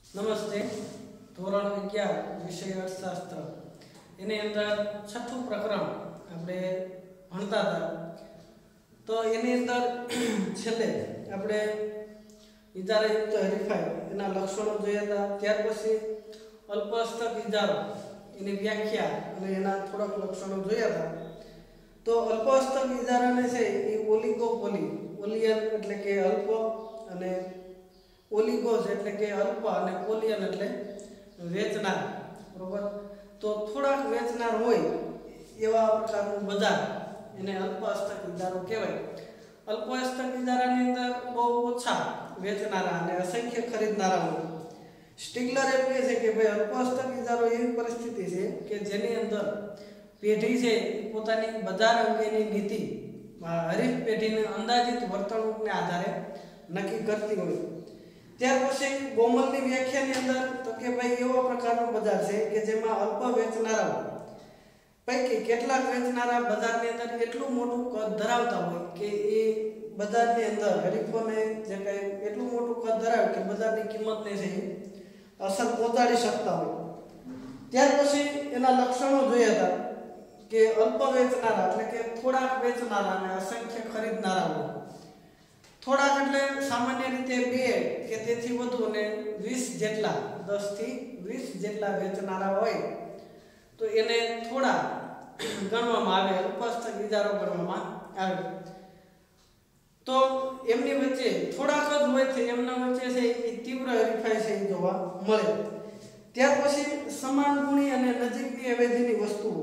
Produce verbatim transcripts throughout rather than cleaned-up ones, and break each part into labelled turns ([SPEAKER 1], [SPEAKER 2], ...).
[SPEAKER 1] નમસ્તે. ધોરણ અગિયાર વિષય અર્થશાસ્ત્ર એની અંદર છઠ્ઠું પ્રકરણ આપણે ભણતા હતા. તો એની અંદર છેલ્લે આપણે ઇજારાયુક્ત હરીફાઈ એના લક્ષણો જોયા હતા. ત્યાર પછી અલ્પહસ્તક ઇજારો એની વ્યાખ્યા અને એના થોડાક લક્ષણો જોયા હતા. તો અલ્પહસ્તક ઇજારાને છે એ ઓલિગોપોલી, ઓલિયન એટલે કે અલ્પ અને ઓલિગોસ એટલે કે અલ્પ અને પોલિયન એટલે વેચનાર, બરોબર. તો થોડાક વેચનાર હોય એવા પ્રકારનું બજાર એને અલ્પહસ્તક ઇજારો કહેવાય. અલ્પહસ્તક ઇજારાની અંદર બહુ ઓછા વેચનારા અને અસંખ્ય ખરીદનારા હોય. સ્ટીગલર એમ કહે છે કે ભાઈ અલ્પહસ્તક ઇજારો એવી પરિસ્થિતિ છે કે જેની અંદર પેઢી છે પોતાની બજાર અંગેની નીતિ હરીફ પેઢીને અંદાજિત વર્તણૂકને આધારે નક્કી કરતી હોય. ત્યાર પછી ગોમલની વ્યાખ્યાની અંદર તો કે ભાઈ એવો પ્રકારનો બજાર છે કે જેમાં અલ્પ વેચનારાઓ પૈકી કેટલાક વેચનારા બજારની અંદર એટલું મોટું કદ ધરાવતા હોય કે એ બજારની અંદર હરીફોને જે કંઈ એટલું મોટું કદ ધરાવે કે બજારની કિંમતને છે અસર પહોંચાડી શકતા હોય. ત્યાર પછી એના લક્ષણો જોયા હતા કે અલ્પ વેચનારા એટલે કે થોડાક વેચનારા અને અસંખ્ય ખરીદનારા હોય. થોડાક એટલે સામાન્ય રીતે બે કે તેથી વધુ અને વીસ જેટલા દસ થી વીસ જેટલા વેચનારા હોય તો એને થોડા ગણવામાં આવે, અલ્પહસ્તક ઇજારો ગણવામાં આવે. તો એમની વચ્ચે થોડાક જ હોય છે, એમના વચ્ચે છે એ તીવ્ર હરીફાઈ છે જોવા મળે. ત્યાર પછી સમાન ગુણી અને નજીકની અવેજીની વસ્તુઓ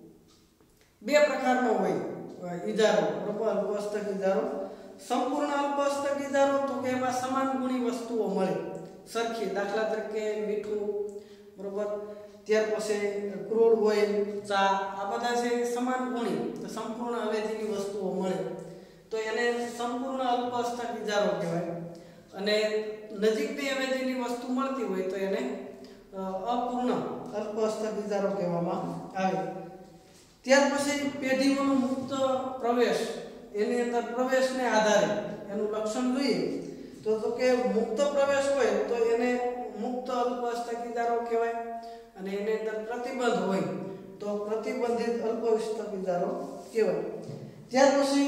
[SPEAKER 1] બે પ્રકારનો હોય ઇજારો, બરોબર. અલ્પહસ્તક ઇજારો સંપૂર્ણ અલ્પહસ્તક ઇજારો તો કે એમાં સમાન ગુણી વસ્તુઓ મળે સરખી, દાખલા તરીકે મીઠું, બરોબર. ત્યાર પછી ક્રૂડ ઓઇલ, ચા, આ બધા છે સમાન ગુણી સંપૂર્ણ અવેજીની વસ્તુઓ મળે તો એને સંપૂર્ણ અલ્પહસ્તક ઇજારો કહેવાય. અને નજીકની અવેજીની વસ્તુ મળતી હોય તો એને અપૂર્ણ અલ્પહસ્તક ઇજારો કહેવામાં આવે. ત્યાર પછી પેઢીઓનો મુક્ત પ્રવેશ, એની અંદર પ્રવેશને આધારે એનું લક્ષણ જોઈએ તો તો કે મુક્ત પ્રવેશ હોય તો એને મુક્ત અલ્પહસ્તક ઇજારો કહેવાય. અને એની અંદર પ્રતિબંધ હોય તો પ્રતિબંધિત અલ્પહસ્તક ઇજારો કહેવાય. ત્યાર પછી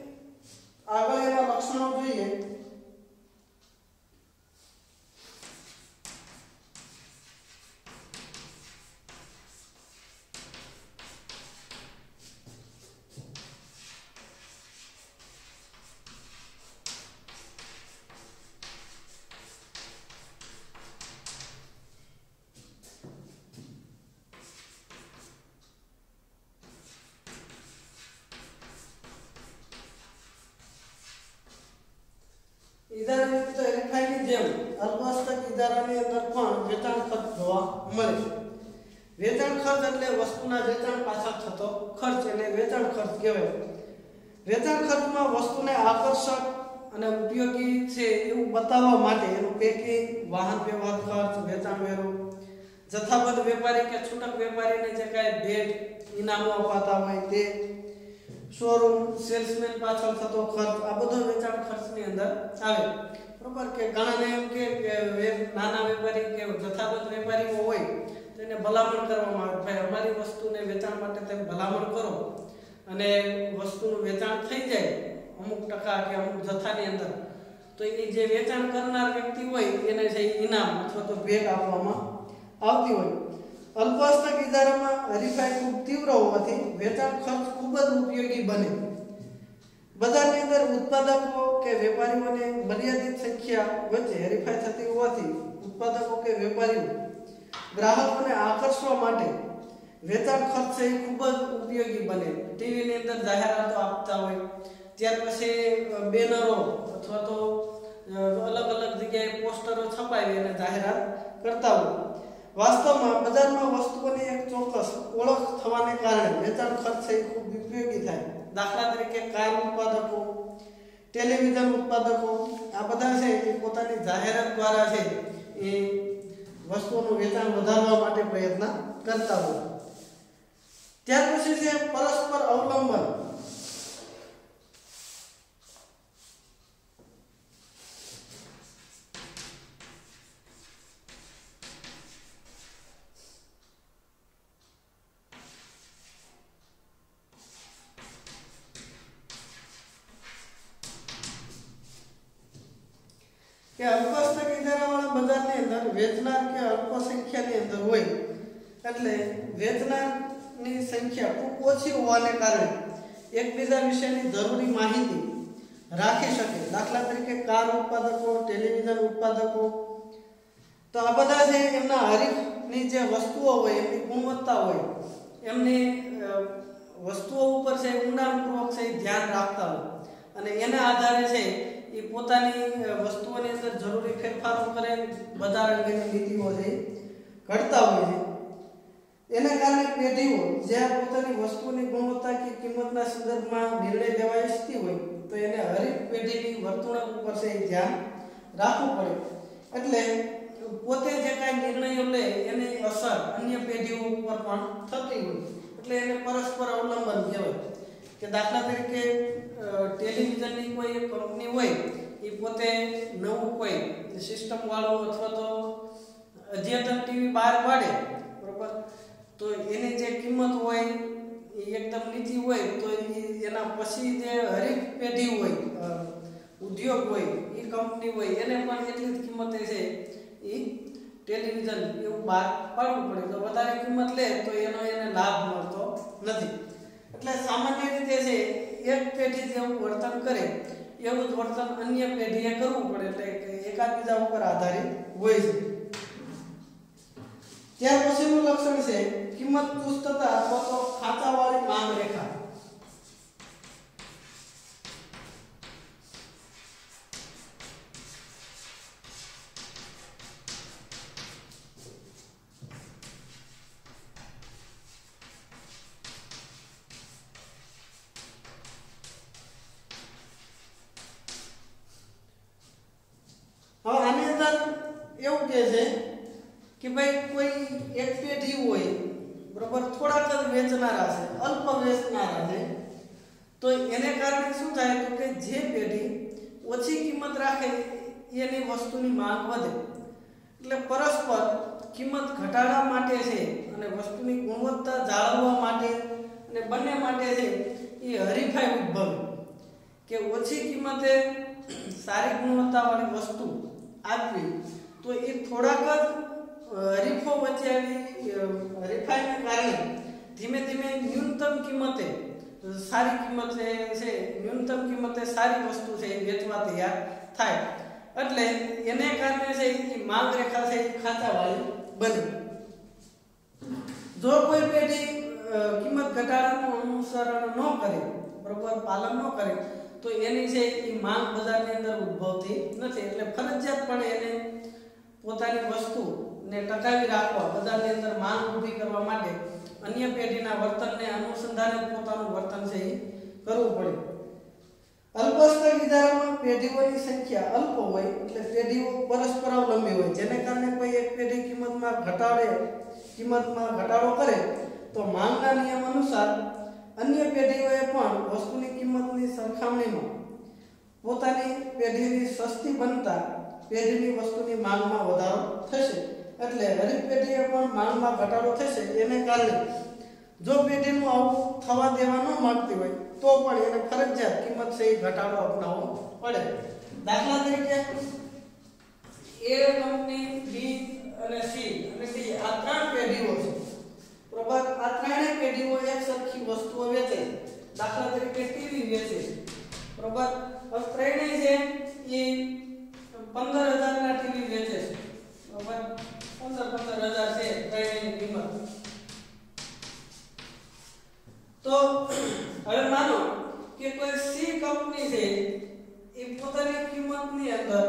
[SPEAKER 1] આગળ એના લક્ષણો જોઈએ. ઇજારાયુક્ત હરીફાઈની જેમ અલ્પહસ્તક ઇજારાની અંદર પણ વેચાણ ખર્ચ જોવા મળે. વેચાણ ખર્ચ એટલે વસ્તુના વેચાણ પાછળ થતો ખર્ચ, એને વેચાણ ખર્ચ કહેવાય. વેચાણ ખર્ચમાં વસ્તુને આકર્ષક અને ઉપયોગી છે એવું બતાવવા માટે એનું પેકિંગ, વાહન વ્યવહાર ખર્ચ, વેચાણ વેરો, જથ્થાબંધ વેપારી કે છૂટક વેપારીને જે કાંઈ ભેટ ઇનામો અપાતા હોય તે, શોરૂમ સેલ્સમેન પાછળ થતો ખર્ચ, આ બધો વેચાણ ખર્ચની અંદર આવે, બરોબર. કે ઘણાને એમ કે નાના વેપારી કે જથ્થાબંધ વેપારીઓ હોય તો એને ભલામણ કરવામાં આવે, ભાઈ અમારી વસ્તુને વેચાણ માટે તમે ભલામણ કરો અને વસ્તુનું વેચાણ થઈ જાય અમુક ટકા કે અમુક જથ્થાની અંદર તો એ જે વેચાણ કરનાર વ્યક્તિ હોય એને છે ઇનામ અથવા તો ભેટ આપવામાં આવતી હોય. અલ્પહસ્તક ઇજારામાં હરીફાઈ ખૂબ તીવ્ર હોવાથી વેચાણ ખર્ચ ખૂબ જ ઉપયોગી બને. બજારની અંદર ઉત્પાદકો કે વેપારીઓને મર્યાદિત સંખ્યા વચ્ચે હરીફાઈ થતી હોવાથી ઉત્પાદકો કે વેપારીઓ ગ્રાહકોને આકર્ષવા માટે વેચાણ ખર્ચ એ ખૂબ જ ઉપયોગી બને. ટીવીની અંદર જાહેરાતો આપતા હોય, ત્યાર પછી બેનરો અથવા તો અલગ અલગ જગ્યાએ પોસ્ટરો છપાવી અને જાહેરાત કરતા હોય. વાસ્તવમાં બજારમાં વસ્તુઓની એક ચોક્કસ ઓળખ થવાને કારણે વેચાણ ખર્ચ એ ખૂબ ઉપયોગી થાય. દાખલા તરીકે કાર ઉત્પાદકો, ટેલિવિઝન ઉત્પાદકો, આ બધા છે એ પોતાની જાહેરાત દ્વારા છે એ વસ્તુઓનું વેચાણ વધારવા માટે પ્રયત્ન કરતા હોય. ત્યાર પછી છે પરસ્પર અવલંબન. કે અલ્પસ્તક ઇજારાવાળા બજારની અંદર વેચનાર કે અલ્પ સંખ્યાની અંદર હોય એટલે વેચનારની સંખ્યા ખૂબ ઓછી હોવાને કારણે એકબીજા વિશેની જરૂરી માહિતી રાખી શકે. દાખલા તરીકે કાર ઉત્પાદકો, ટેલિવિઝન ઉત્પાદકો, તો આ બધા છે એમના હરીફની જે વસ્તુઓ હોય એમની ગુણવત્તા હોય એમની વસ્તુઓ ઉપર છે ઊંડાણપૂર્વક છે ધ્યાન રાખતા હોય અને એના આધારે છે એ પોતાની વસ્તુઓની અંદર જરૂરી ફેરફારો કરે, બજાર અંગેની નીતિઓ છે ઘડતા હોય છે. એના કારણે પેઢીઓ જે પોતાની વસ્તુની ગુણવત્તા કે કિંમતના સંદર્ભમાં નિર્ણય લેવા ઈચ્છતી હોય તો એને હરીફ પેઢીની વર્તણૂક ઉપર છે ધ્યાન રાખવું પડે. એટલે પોતે જે કાંઈ નિર્ણયો લે એની અસર અન્ય પેઢીઓ ઉપર પણ થતી હોય એટલે એને પરસ્પર અવલંબન કહેવાય. કે દાખલા તરીકે ટેલિવિઝનની કોઈ એક કંપની હોય એ પોતે નવું કોઈ સિસ્ટમ વાળું અથવા તો અદ્યતન ટીવી બહાર પાડે, બરોબર, તો એની જે કિંમત હોય એ એકદમ નીચી હોય તો એના પછી જે હરીફ પેઢી હોય, ઉદ્યોગ હોય, એ કંપની હોય એને પણ એટલી જ કિંમતે છે એ ટેલિવિઝન એવું બહાર પાડવું પડે. તો વધારે કિંમત લે તો એનો એને લાભ મળતો નથી. એટલે સામાન્ય રીતે છે એક પેઢી જેવું વર્તન કરે એવું જ વર્તન અન્ય પેઢીએ કરવું પડે. એટલે એકાબીજા ઉપર આધારિત હોય છે. ત્યાર પછીનું લક્ષણ છે કિંમત ચુસ્તતા અથવા તો ખાંચાવાળી માંગ રેખા. હવે આની અંદર એવું કહે છે કે ભાઈ કોઈ એક પેઢી હોય, બરોબર, થોડાક જ વેચનારા છે, અલ્પ વેચનારા છે, તો એને કારણે શું થાય તો કે જે પેઢી ઓછી કિંમત રાખે એની વસ્તુની માંગ વધે. એટલે પરસ્પર કિંમત ઘટાડવા માટે છે અને વસ્તુની ગુણવત્તા જાળવવા માટે અને બંને માટે છે એ હરીફાઈ ઉદ્ભવે કે ઓછી કિંમતે સારી ગુણવત્તાવાળી વસ્તુ આપવી તો એ થોડાક જ હરીફો વચ્ચે આવી હરીફાઈને કારણે ધીમે ધીમે ન્યૂનતમ કિંમતે સારી કિંમતે છે ન્યૂનતમ કિંમતે સારી વસ્તુ છે એ વેચવા તૈયાર થાય. એટલે એને કારણે છે એ માંગ રેખા છે એ ખાંચાવાળી બને. જો કોઈ પેઢી કિંમત ઘટાડાનું અનુસરણ ન કરે, બરોબર, પાલન ન કરે તો એની છે એ માંગ બજારની અંદર ઉદ્ભવતી નથી. એટલે ફરજિયાતપણે એને પોતાની વસ્તુ ને ટકાવી રાખવા, બજારની અંદર માંગ ઊભી કરવા માટે અન્ય પેઢીના વર્તનને અનુસંધાને પોતાનું વર્તન છે એ કરવું પડે. અલ્પસ્તક ઇજારામાં પેઢીઓની સંખ્યા અલ્પ હોય એટલે પેઢીઓ પરસ્પર અવલંબી હોય, જેને કારણે કોઈ એક પેઢી કિંમતમાં ઘટાડે કિંમતમાં ઘટાડો કરે તો માંગના નિયમ અનુસાર અન્ય પેઢીઓએ પણ વસ્તુની કિંમતની સરખામણીમાં પોતાની પેઢીની સસ્તી બનતા પેઢીની વસ્તુની માંગમાં વધારો થશે. એટલે હરીફ પેઢીએ પણ માંગમાં ઘટાડો થશે. એને કારણે જો પેઢીનું આવું થવા દેવા ન માંગતી હોય તો પણ એને ફરજિયાત કિંમત છે એ ઘટાડો અપનાવવો પડે. દાખલા તરીકે એ કંપની, બી અને સી અને ડી આ ત્રણ પેઢીઓ છે, બરોબર. આ ત્રણેય પેઢીઓ એક સરખી વસ્તુઓ વેચે. દાખલા તરીકે ટીવી વેચે, બરોબર. હવે ત્રણેય છે એ પંદર હજાર ના ટીવી વેચે છે, બરોબર. પંદર પંદર હજાર છે ત્રણેયની કિંમત. તો હવે માનો કે કોઈ સી કંપની છે એ પોતાની કિંમતની અંદર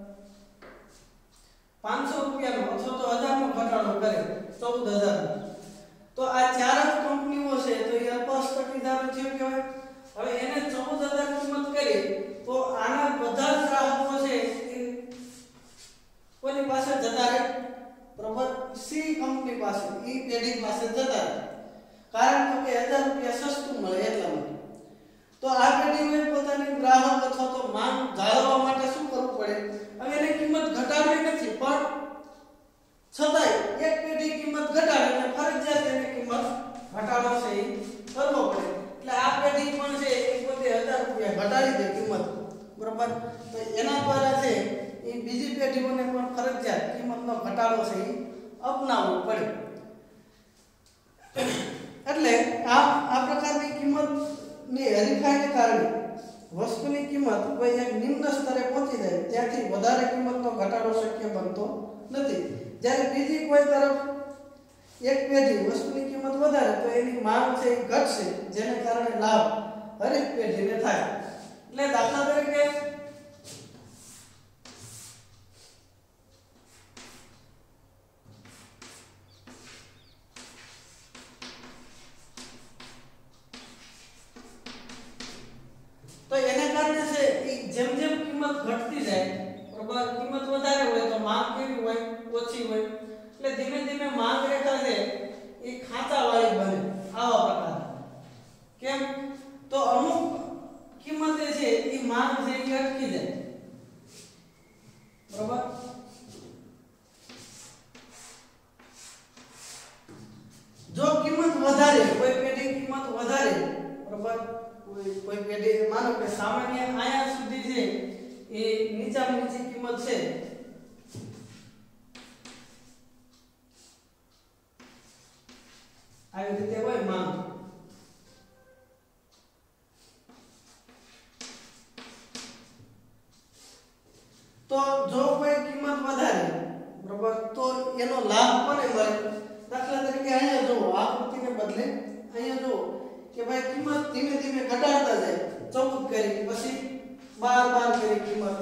[SPEAKER 1] પાંચસો રૂપિયાનો અથવા તો હજાર નો ઘટાડો કરે, ચૌદ હજાર. તો આ ચાર જ કંપનીઓ છે તો એ અલ્પસ્તક ઇજારો થયો કહેવાય. હવે એને ચૌદ હજાર કિંમત કરી તો આના બધા જ ગ્રાહકો છે એ કોની પાસે જતા રહે, બરોબર, સી કંપની પાસે, ઈ પેઢી પાસે જતા રહે. કારણ કે હજાર રૂપિયા સસ્તું મળે એટલા માટે. તો આ પેઢીઓએ પોતાની ગ્રાહક અથવા તો માંગ જાળવવા માટે શું કરવું પડે? હવે એને કિંમત ઘટાડવી નથી, પણ છતાંય એક પેઢી કિંમત ઘટાડે એટલે ફરજિયાત એને કિંમત ઘટાડો છે એ કરવો પડે. એટલે આ પેઢી પણ છે એ પોતે હજાર રૂપિયા ઘટાડી દે કિંમત, બરોબર. તો એના દ્વારા છે એ બીજી પેઢીઓને પણ ફરજિયાત કિંમતનો ઘટાડો છે એ અપનાવવો પડે. એટલે આ આ પ્રકારની કિંમતની હરીફાઈને કારણે વસ્તુની કિંમત કોઈ એક નિમ્ન સ્તરે પહોંચી જાય ત્યાંથી વધારે કિંમતનો ઘટાડો શક્ય બનતો નથી. જ્યારે બીજી કોઈ તરફ એક પેઢી વસ્તુની કિંમત વધારે તો એની માંગ છે એ ઘટશે, જેને કારણે લાભ હરેક પેઢીને થાય. એટલે દાખલા તરીકે તો એને કારણે છે એ જેમ જેમ કિંમત ઘટતી જાય, બરાબર, કિંમત વધારે હોય તો માંગ કેવી હોય? ઓછી હોય. એટલે ધીમે ધીમે માંગ રેખા છે એ ખાંચાવાળી બને આવા પ્રકાર. કેમ? તો અમુક કિંમતે છે એ માંગ છે એ અટકી જાય, બરાબર. જો કિંમત વધારે કોઈ પેઢી કિંમત વધારે, બરાબર, કોઈ કોઈ પેઢી માનો કે સામાન્ય આયા સુધી છે એ નીચામાં નીચી કિંમત છે, આવી રીતે હોય માંગ. તો જો કોઈ કિંમત વધારે, બરાબર, તો એનો લાભ કોને મળે? દાખલા તરીકે અહીંયા જુઓ, આકૃતિને બદલે અહીંયા જુઓ કે ભાઈ કિંમત ધીમે ધીમે ઘટાડતા જાય, ચૌદ કરી, પછી બાર બાર કરી કિંમત,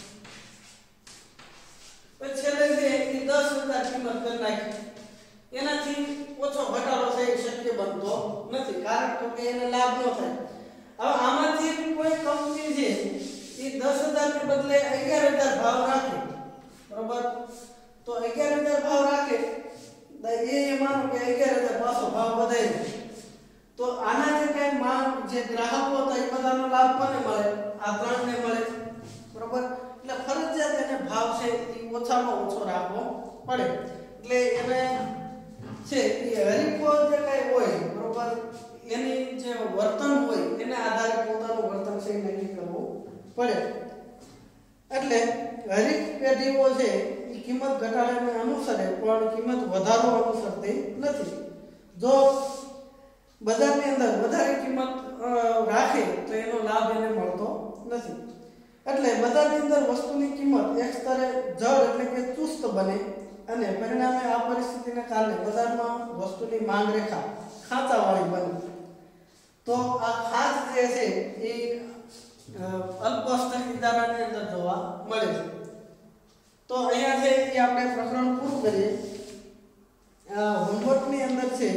[SPEAKER 1] પછી છેલ્લે છે એ દસ હજાર કિંમત કરી નાખી. એનાથી ઓછો ઘટાડો છે એ શક્ય બનતો નથી, કારણ તો કે એને લાભ ન થાય. હવે આમાંથી કોઈ કંપની છે એ દસ હજાર ને બદલે અગિયાર હજાર ભાવ રાખે, બરાબર, તો અગિયાર હજાર ભાવ રાખે એ માનો કે અગિયાર હજાર પાછો ભાવ વધારે, તો આના જે કઈ માંગ જે ગ્રાહકો હતા એ બધાનો લાભ કોને મળે? આ ત્રણને મળે, બરાબર. એટલે ફરજિયાત એને ભાવ છે એ ઓછામાં ઓછો રાખવો પડે. એટલે એને છે એ હરીફો જે કઈ હોય, બરાબર, એની જે વર્તન હોય એને આધારે પોતાનું વર્તન છે એ નક્કી કરવું પડે. એટલે હરીફ પેઢીઓ છે એ કિંમત ઘટાડાને અનુસરે પણ કિંમત વધારો અનુસરતી નથી. જો બજારની અંદર વધારે કિંમત રાખે તો એનો લાભ એને મળતો નથી. એટલે બજારની અંદર વસ્તુની કિંમત એક સ્તરે જડ એટલે કે ચુસ્ત બને અને પરિણામે આ પરિસ્થિતિને કારણે બજારમાં વસ્તુની માંગ રેખા ખાંચાવાળી બને. તો આ ખાંચ જે છે એ અલ્પસ્તર ઇજારાની અંદર જોવા મળે છે. તો અહીંયા છે એ આપણે પ્રકરણ પૂરું કરીએ. હોમવર્કની અંદર છે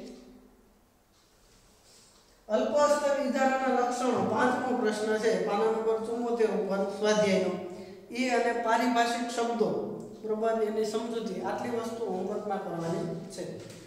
[SPEAKER 1] અલ્પસ્તર ઇજારાના લક્ષણો પાંચમો પ્રશ્ન છે, પાના નંબર ચુમ્મોતેર ઉપર સ્વાધ્યાયનો. એ અને પારિભાષિક શબ્દો, બરોબર, એની સમજૂતી આટલી વસ્તુ હોમવર્કમાં કરવાની છે.